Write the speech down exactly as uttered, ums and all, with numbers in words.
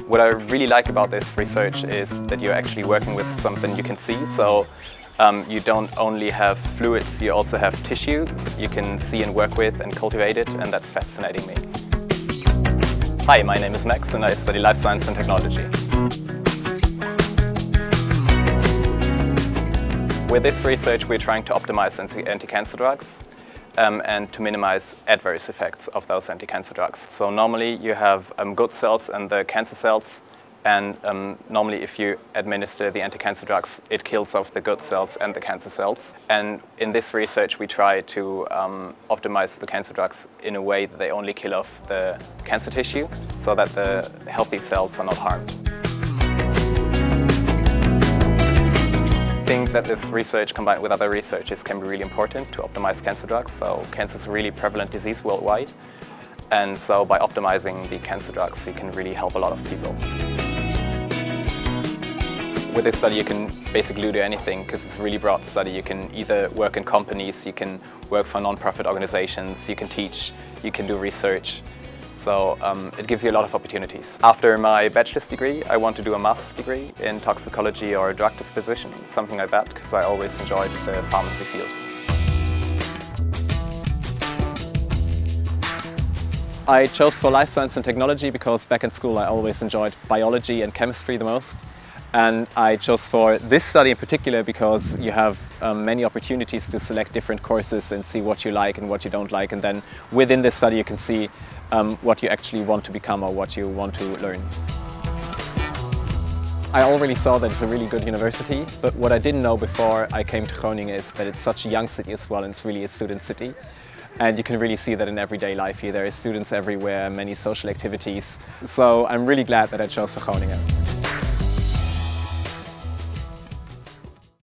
What I really like about this research is that you're actually working with something you can see. So um, you don't only have fluids, you also have tissue you can see and work with and cultivate it, and that's fascinating me. Hi, my name is Max and I study life science and technology. With this research we're trying to optimize anti-cancer drugs um, and to minimize adverse effects of those anti-cancer drugs. So normally you have um, good cells and the cancer cells, and um, normally if you administer the anti-cancer drugs it kills off the good cells and the cancer cells. And in this research we try to um, optimize the cancer drugs in a way that they only kill off the cancer tissue so that the healthy cells are not harmed. I think that this research combined with other researches can be really important to optimize cancer drugs. So cancer is a really prevalent disease worldwide, and so by optimizing the cancer drugs you can really help a lot of people. With this study you can basically do anything because it's a really broad study. You can either work in companies, you can work for non-profit organizations, you can teach, you can do research. So um, it gives you a lot of opportunities. After my bachelor's degree, I want to do a master's degree in toxicology or drug disposition, something like that, because I always enjoyed the pharmacy field. I chose for life science and technology because back in school I always enjoyed biology and chemistry the most. And I chose for this study in particular because you have um, many opportunities to select different courses and see what you like and what you don't like, and then within this study you can see um, what you actually want to become or what you want to learn. I already saw that it's a really good university, but what I didn't know before I came to Groningen is that it's such a young city as well, and it's really a student city. And you can really see that in everyday life here. There are students everywhere, many social activities. So I'm really glad that I chose for Groningen.